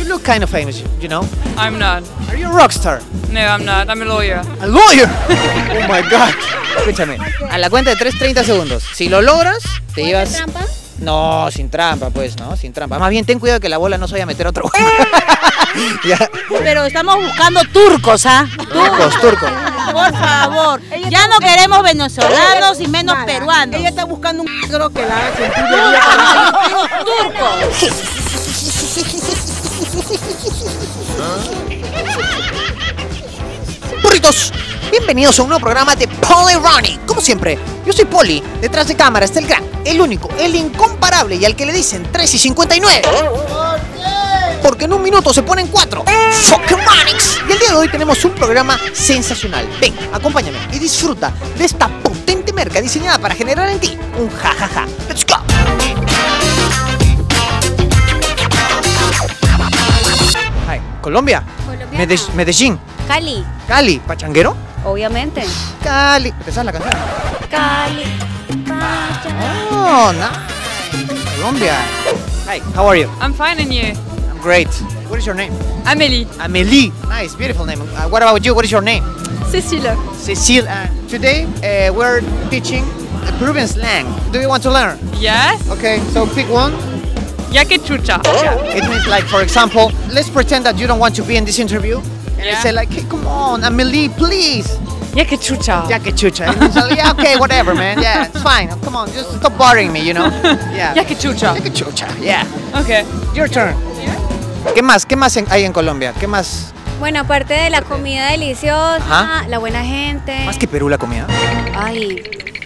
look kind of famous, you know? I'm not. Are you a rock star? No, I'm not. I'm a lawyer. A lawyer? Oh my God. Escúchame, a la cuenta de 3, 30 segundos. Si lo logras, te llevas... ¿Trampa? No, sin trampa, pues, no, sin trampa. Más bien, ten cuidado que la bola no se vaya a meter a otro. Ya. Pero estamos buscando turcos, ¿ah? Turcos. Por favor. Ya no queremos venezolanos y menos peruanos. Ella está buscando un negro que la haga sentir Turcos. Burritos, bienvenidos a un nuevo programa de Poli Ronnie. Como siempre, yo soy Poli. Detrás de cámara está el gran, el único, el incomparable y al que le dicen 3 y 59. Porque en un minuto se ponen 4. Fucking Manix. Y el día de hoy tenemos un programa sensacional. Ven, acompáñame y disfruta de esta potente merca diseñada para generar en ti un jajaja. Let's go. Hi, Colombia. Medellín. Cali, Cali, ¿pachanguero? obviamente. Cali. ¿Te sabes la canción? Cali. Oh, nice. Colombia. Hi, how are you? I'm fine, and you? I'm great. What is your name? Amélie. Amélie. Nice, beautiful name. What about you? What is your name? Cécile. Cecile. Today we're teaching Peruvian slang. Do you want to learn? Yes. Okay, so pick one. Ya que chucha. Yeah. It means like, for example, let's pretend that you don't want to be in this interview. And I Yeah. say like, hey, come on, Amélie, please. Ya que chucha. Ya que chucha. And so, yeah, okay, whatever, man. Yeah, it's fine. Come on, just stop bothering me, you know? Yeah. Ya que chucha. Ya que chucha. Yeah. Okay. Your turn. ¿Qué más? ¿Qué más hay en Colombia? ¿Qué más? Bueno, aparte de la comida deliciosa, Ajá. la buena gente. Más que Perú la comida. Ay,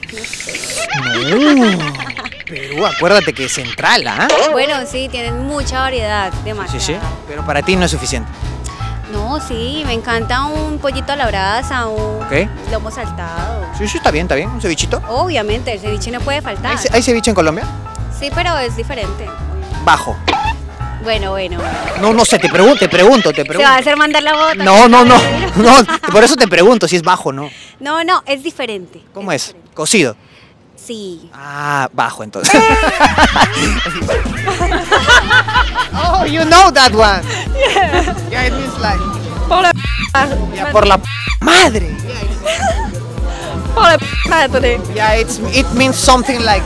No. Perú, acuérdate que es central, ¿ah? bueno, sí, tienen mucha variedad, demasiado. Sí, sí. Pero para ti no es suficiente. No, sí, me encanta un pollito a la brasa, un Ok. lomo saltado. Sí, sí, está bien, está bien. Un cevichito. Obviamente, el ceviche no puede faltar. ¿Hay ceviche en Colombia? Sí, pero es diferente. Bajo. Bueno. No sé, te pregunto. ¿Se va a hacer mandar la bota? No, por eso te pregunto si es bajo o no. No, es diferente. ¿Cómo es? Cocido. Sí. Ah, bajo entonces. Oh, you know that one. Yeah, it means like. Por la Yeah, por la madre. por la today. Yeah, it means something like.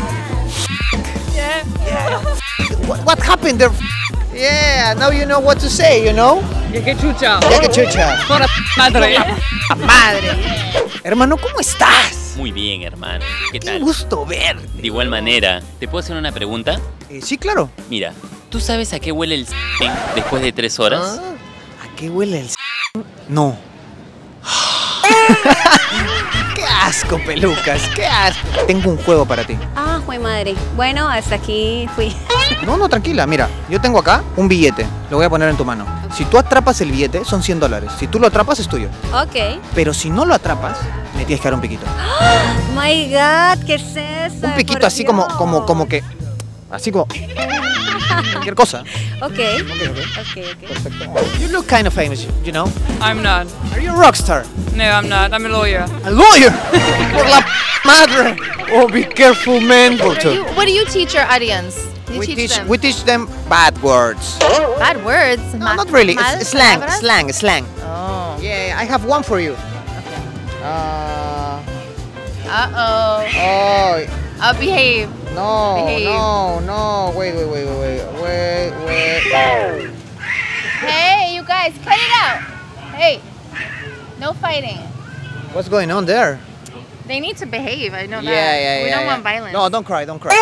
Yeah. What happened there? Yeah, now you know what to say, you know? Ya que chucha. Ya que chucha. Por la madre. Madre. Hermano, ¿cómo estás? Muy bien, hermano. ¿Qué Qué tal? gusto verte. De igual manera, ¿te puedo hacer una pregunta? Sí, claro. Mira, ¿tú sabes a qué huele el después de 3 horas? ¿A qué huele el No. Qué asco, pelucas. Qué asco. Tengo un juego para ti. Ah, jue madre. Bueno, hasta aquí fui. No, tranquila. Mira, yo tengo acá un billete. Lo voy a poner en tu mano. Si tú atrapas el billete, son $100. Si tú lo atrapas, es tuyo. Ok. Pero si no lo atrapas, me tienes que dar un piquito. My God, ¿qué es eso? Un piquito Por así Dios. como que... Así como... Cualquier cosa. Ok. Perfecto. You look kind of famous, you know? I'm not. Are you a rock star? No, I'm not. I'm a lawyer. A lawyer? Por la madre. Oh, be careful, man. What do you teach your audience? You We teach them bad words. bad words. No, not really. Malas It's slang. palabras? Slang. Oh. Yeah, I have one for you. Uh-oh. Oh, Behave. no, Behave. no. Wait. Hey, you guys, cut it out. Hey, no fighting. What's going on there? They need to behave. I know that. Yeah. We don't want violence. No, don't cry. Don't cry.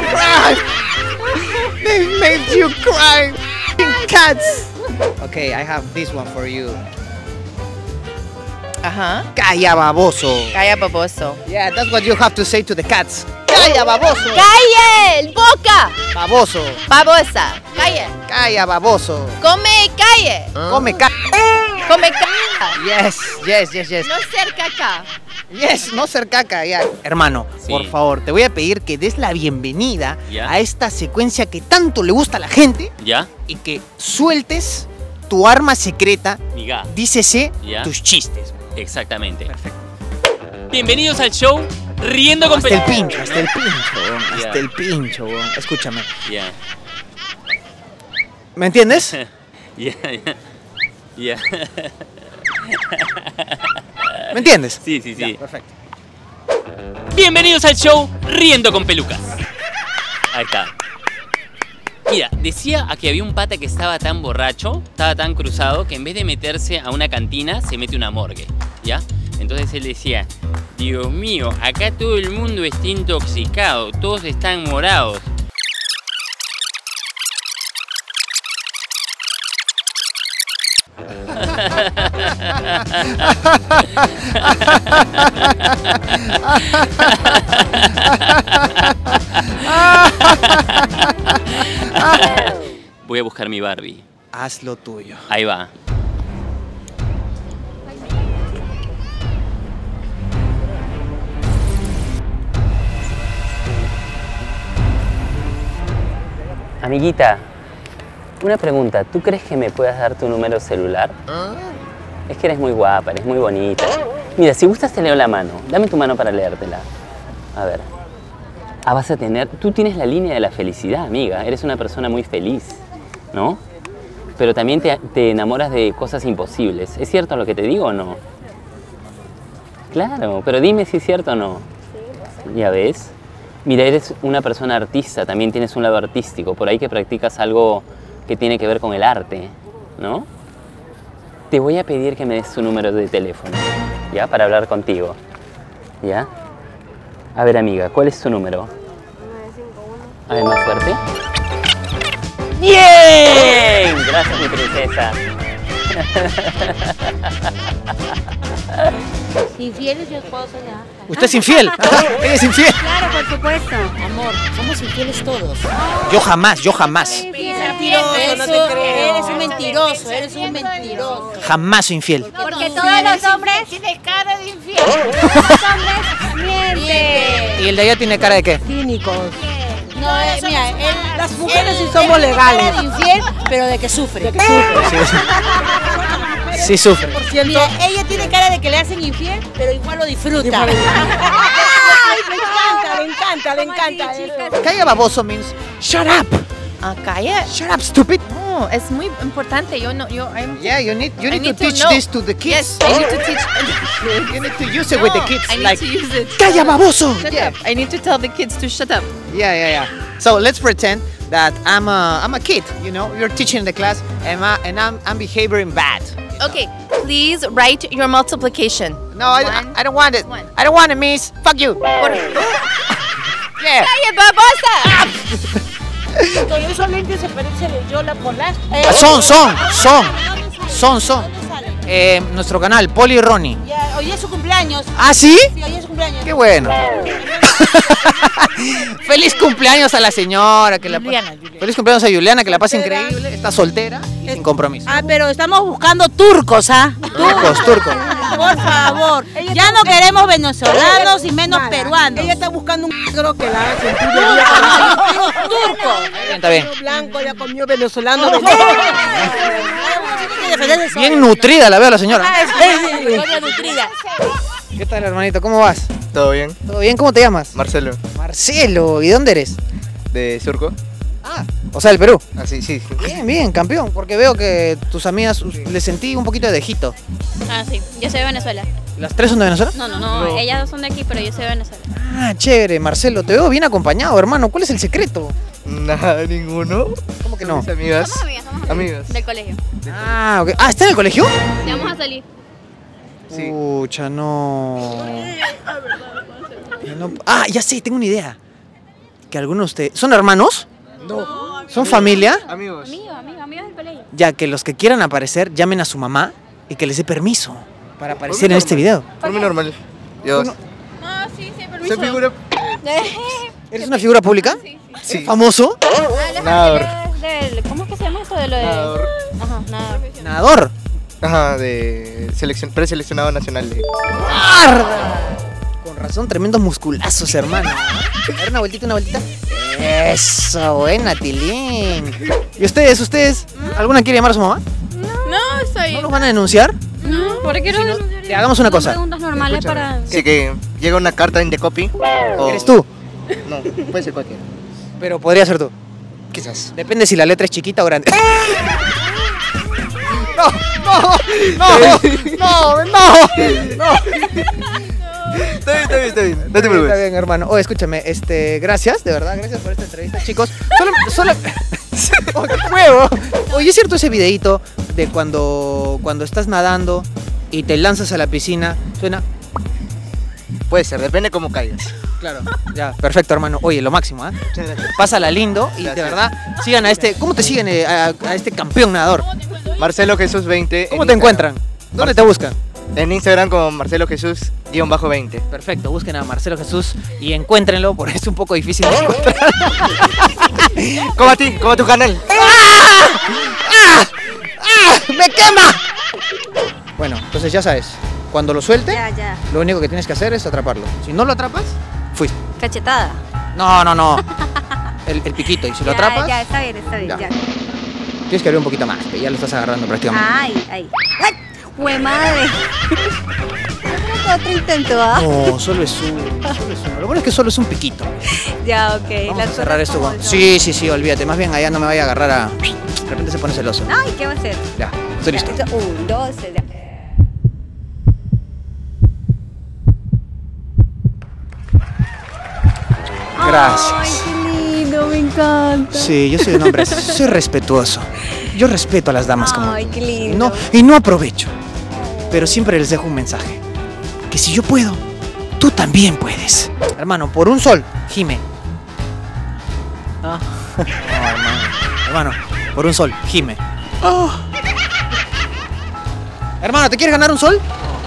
They made you cry. Cats. Okay, I have this one for you. Calla baboso. Calla baboso. Yeah, that's what you have to say to the cats. Calla baboso. Calle, boca. Baboso. Babosa. Calle. Calla baboso. Come calle. Come Come caca. Yes. No ser caca. Yes, no ser caca, ya. Hermano, Sí. por favor, te voy a pedir que des la bienvenida Ya. a esta secuencia que tanto le gusta a la gente ¿Ya? y que sueltes tu arma secreta, Miga. dícese Ya. tus chistes. Exactamente. Perfecto. Bienvenidos al show Riendo con Hasta el Pe- pincho, hasta el pincho, weón, Ya. hasta el pincho, weón. Escúchame. Ya. ¿Me entiendes? Ya. ¿Me entiendes? Sí. Perfecto. Bienvenidos al show Riendo con Pelucas. Ahí está. Mira, decía a que había un pata que estaba tan borracho, estaba tan cruzado, que en vez de meterse a una cantina, se mete a una morgue, ¿ya? Entonces él decía, Dios mío, acá todo el mundo está intoxicado, todos están morados. Voy a buscar mi Barbie. Haz lo tuyo. Ahí va. Amiguita, una pregunta. ¿Tú crees que me puedas dar tu número celular? Es que eres muy guapa, eres muy bonita. Mira, si gustas te leo la mano. Dame tu mano para leértela. A ver. Ah, vas a tener... Tú tienes la línea de la felicidad, amiga. Eres una persona muy feliz, ¿no? Pero también te enamoras de cosas imposibles. ¿Es cierto lo que te digo o no? Claro, pero dime si es cierto o no. ¿Ya ves? Mira, eres una persona artista, también tienes un lado artístico. Por ahí que practicas algo que tiene que ver con el arte, ¿no? Te voy a pedir que me des tu número de teléfono, ¿ya? Para hablar contigo, ¿ya? A ver, amiga, ¿cuál es tu número? 951. A ver, más fuerte. ¡Bien! Gracias, mi princesa. Infiel es su esposa ya. ¿Usted es infiel? ¿Ella es infiel? Claro, por supuesto. Amor, somos infieles todos. Yo jamás, yo jamás. Mentiroso, no te creo. Eres un mentiroso, eres un mentiroso. Jamás soy infiel. Porque todos los hombres, Tiene cara de infiel. todos los hombres mienten. ¿Y el de allá tiene cara de qué? Cínicos. No, mira, Las mujeres sí somos legales. es infiel, pero de que sufre. Sí sufre. Mira, ella tiene cara de que le hacen infiel, pero igual lo disfruta. Le encanta. Calla baboso means shut up. Calla. Shut up, stupid. No, es muy importante. Yo Yeah, you need I to need to teach know. this to the kids. Yes, I need to teach. You need to use it with the kids. I need Like, to use it. calla baboso. Shut Yeah. up. I need to tell the kids to shut up. Yeah. So let's pretend that I'm a kid. You know, you're teaching the class, and I'm behaving bad. Okay, please write your multiplication. No, I don't want it. One. I don't want it, miss. Fuck you. Yeah. ¡Calla, babosa! Con esos lentes se parece a Yola Polar. Son. Nuestro canal, Poli y Ronnie. Ya, hoy es su cumpleaños. ¿Ah, sí? Sí, hoy es su cumpleaños. Qué bueno. Feliz cumpleaños a la señora. Feliz cumpleaños a Juliana, que la pase increíble. Está soltera y sin compromiso. Ah, pero estamos buscando turcos, ¿ah? Turcos. Por favor. Ya no queremos venezolanos y menos peruanos. Ella está buscando un negro que la haga sentir Turco. Está bien. blanco, ya comió venezolano. Bien nutrida la veo a la señora. Nutrida. ¿Qué tal, hermanito? ¿Cómo vas? ¿Todo bien? ¿Todo bien? ¿Cómo te llamas? Marcelo, Marcelo. ¿Y de dónde eres? de Surco. Ah, o sea, del Perú. Así, sí. Bien, campeón. Porque veo que tus amigas le sentí un poquito de dejito. Ah, sí. Yo soy de Venezuela. ¿Las tres son de Venezuela? No. Ellas dos son de aquí, pero yo soy de Venezuela. Ah, chévere, Marcelo. Te veo bien acompañado, hermano. ¿Cuál es el secreto? Nada, ninguno. ¿Cómo que no? Mis amigas. Somos amigas. Amigas. Del colegio. Ah, ok. Ah, ¿está en el colegio? Ya vamos a salir. Sí. Pucha, no. Ah, ya sé, tengo una idea. Que algunos de ustedes... ¿Son hermanos? No. ¿Son familia? Amigos. Amigos del colegio. Ya, que los que quieran aparecer llamen a su mamá y que les dé permiso para aparecer en este video. Por mí normal. Yo. No, sí, permiso. Soy figura. ¿Eres una figura pública? Sí. ¿Famoso? Nadador. ¿Cómo es que se llama esto de lo de...? Nadador. Ajá, nadador. Nadador. Ajá, de preseleccionado nacional. ¡Arda! Con razón, tremendos musculazos, hermano. A ver, una vueltita. Eso, buena, Tilín. ¿Y ustedes? ¿Alguna quiere llamar a su mamá? No, estoy... ¿No los van a denunciar? No, ¿por qué no? Te hagamos una cosa. Preguntas normales para... Sí, que llega una carta en the copy. O... ¿Eres tú? No, puede ser cualquiera. Pero podría ser tú. Quizás. Depende si la letra es chiquita o grande. No. Está bien. No te Está preocupes. bien, hermano. Oye, escúchame, gracias, de verdad, gracias por esta entrevista, chicos. Solo... ¡Oh, qué huevo! Oye, ¿es cierto ese videíto de cuando estás nadando y te lanzas a la piscina? Suena... Puede ser, depende cómo caigas. Claro, ya, perfecto, hermano. Oye, lo máximo, ¿eh? Muchas gracias. Pásala lindo y de Gracias. verdad, sigan a este... ¿Cómo te siguen a este campeón nadador? Marcelo Jesús 20. ¿Cómo en te Instagram. encuentran? ¿Dónde te buscan? En Instagram como Marcelo Jesús-20. Perfecto, busquen a Marcelo Jesús y encuéntrenlo porque es un poco difícil de encontrar. Como a ti, como a tu canal. ¡Me quema! Bueno, entonces ya sabes, cuando lo suelte, Ya. lo único que tienes que hacer es atraparlo. Si no lo atrapas, fuiste. Cachetada. No. El piquito, y si lo atrapas, Ya, está bien, Ya. ya. tienes que abrir un poquito más, que ya lo estás agarrando prácticamente. Ay. ¡Ay! ¡Hue madre! Otro intento, ¿ah? No, solo es uno. Lo bueno es que solo es un piquito. Ya, ok. Vamos a cerrar esto con... Sí, olvídate. Más bien allá no me vaya a agarrar a... De repente se pone celoso. Ay, ¿qué va a hacer? Ya, estoy listo. 1, 2, 3, ya. Gracias. Ay, qué lindo, me encanta. Sí, yo soy un hombre, soy respetuoso. Yo respeto a las damas como Ay, tú. qué lindo. Y no aprovecho. Pero siempre les dejo un mensaje. Que si yo puedo, tú también puedes. Hermano, por un sol, gime. No, hermano, por un sol, gime. Oh. Hermano, ¿te quieres ganar un sol?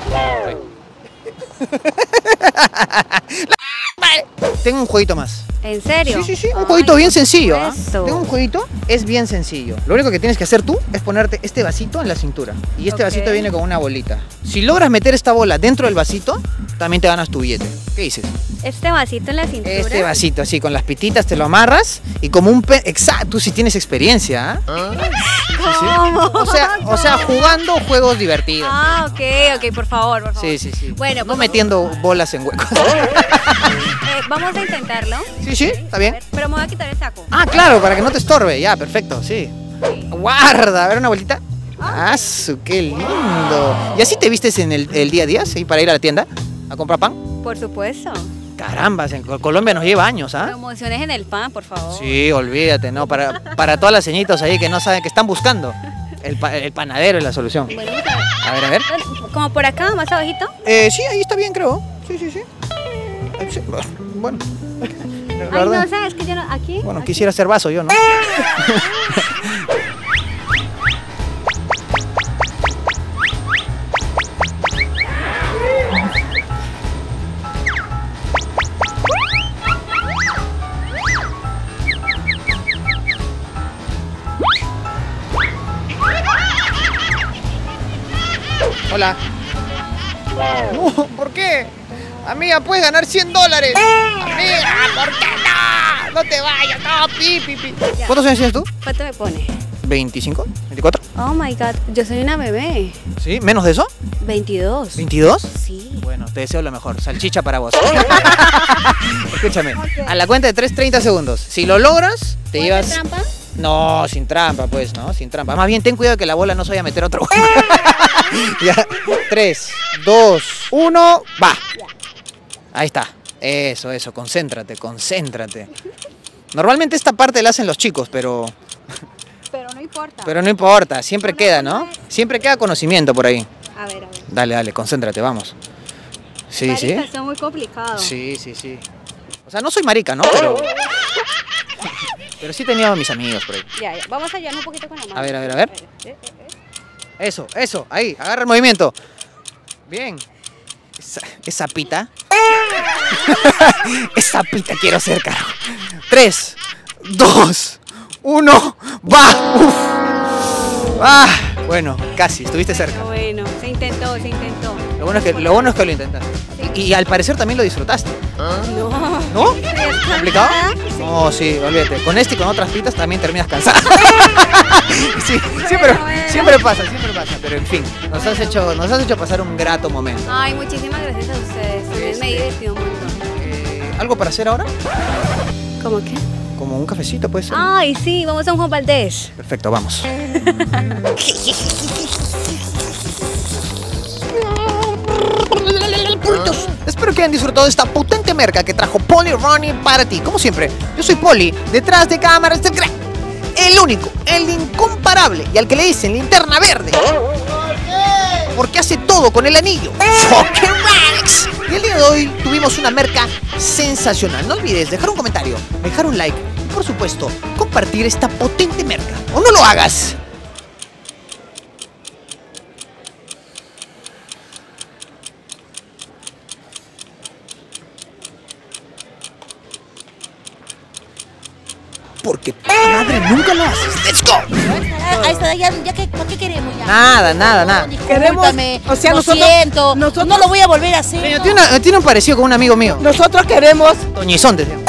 Tengo un jueguito más. ¿En serio? Sí, un Ay, jueguito bien por sencillo. ¿Ah? supuesto. Tengo un jueguito, es bien sencillo. Lo único que tienes que hacer tú es ponerte este vasito en la cintura. Y este Ok. vasito viene con una bolita. Si logras meter esta bola dentro del vasito, también te ganas tu billete. ¿Qué dices? Este vasito en la cintura. Este vasito así, con las pititas te lo amarras y como un exacto, tú sí tienes experiencia, ¿ah? ¿Cómo? O sea, jugando juegos divertidos. Ah, ok, por favor. Sí. Bueno, No pues metiendo bolas en huecos. vamos a intentarlo. Sí, está bien. Pero me voy a quitar el saco. Ah, claro, para que no te estorbe. Ya, perfecto, sí. Guarda, a ver una vueltita. ¡Ah, qué lindo! ¿Y así te vistes en el día a día, sí, para ir a la tienda a comprar pan? Por supuesto. Caramba, en Colombia nos lleva años, ¿ah? Promociones en el pan, por favor. Sí, olvídate, ¿no? Para todas las señitas ahí que no saben, que están buscando. El panadero es la solución. Bueno, vamos a ver. A ver. Como por acá, más abajito. Sí, ahí está bien, creo. Sí. Sí, bueno. La Ay, verdad, no, sabes que yo no. Aquí. bueno, aquí. quisiera hacer vaso yo, ¿no? Hola. No, ¿por qué? Amiga, puedes ganar $100. Amiga, ¿por qué no? No te vayas, no, pi. Ya. ¿Cuántos años tienes tú? ¿Cuánto me pone? ¿25? ¿24? Oh my god, yo soy una bebé. ¿Sí? ¿Menos de eso? 22. ¿22? Sí. Bueno, te deseo lo mejor. Salchicha para vos. Escúchame, a la cuenta de 3, 30 segundos. Si lo logras, te ¿Puedo llevas... hacer trampa? No, sin trampa, pues, ¿no? Sin trampa. Más bien, ten cuidado que la bola no se vaya a meter a otro. Ya. 3, 2, 1, va. Ahí está. Eso, concéntrate. Normalmente esta parte la hacen los chicos, pero no importa, siempre queda, ¿no? Siempre queda conocimiento por ahí. A ver. Dale, concéntrate, vamos. Sí. Marica, está muy complicado. Sí. O sea, no soy marica, ¿no? Pero sí tenía a mis amigos por ahí. Ya. Vamos a ayudar un poquito con la mano. A ver. Eso, ahí, agarra el movimiento. Bien. Esa pita. Esa pita quiero ser, carajo. 3, 2, 1, va. Uf. Ah, bueno, casi, estuviste cerca. Pero bueno, se intentó. Lo bueno es que lo intentaste. Y al parecer también lo disfrutaste. No. ¿No? ¿Es ¿Complicado? Sí. No, sí, olvídate. Con este y con otras pitas también terminas cansada. Sí, Bueno. siempre pasa. Pero en fin, nos has hecho pasar un grato momento. Ay, muchísimas gracias a ustedes. También me he divertido un montón. ¿Algo para hacer ahora? ¿Cómo qué? Como un cafecito, puede ser. Ay, sí, vamos a un Juan Valdés. Perfecto, vamos. Pultos. Espero que hayan disfrutado de esta potente merca que trajo Polly Ronnie para ti. Como siempre, yo soy Polly, detrás de cámaras del crack. El único, el incomparable y al que le dicen linterna verde. Porque hace todo con el anillo. ¡Fucking Rex! Y el día de hoy tuvimos una merca sensacional. No olvides dejar un comentario, dejar un like y por supuesto compartir esta potente merca. ¡O no lo hagas! Porque madre nunca lo haces. ¡Let's go! Ahí está, ya que, ¿para qué queremos ya? Nada. Discúlpame, o sea, lo nosotros- siento, nosotros- no lo voy a volver a hacer. Tiene un parecido con un amigo mío. Nosotros queremos Toñizón, decía.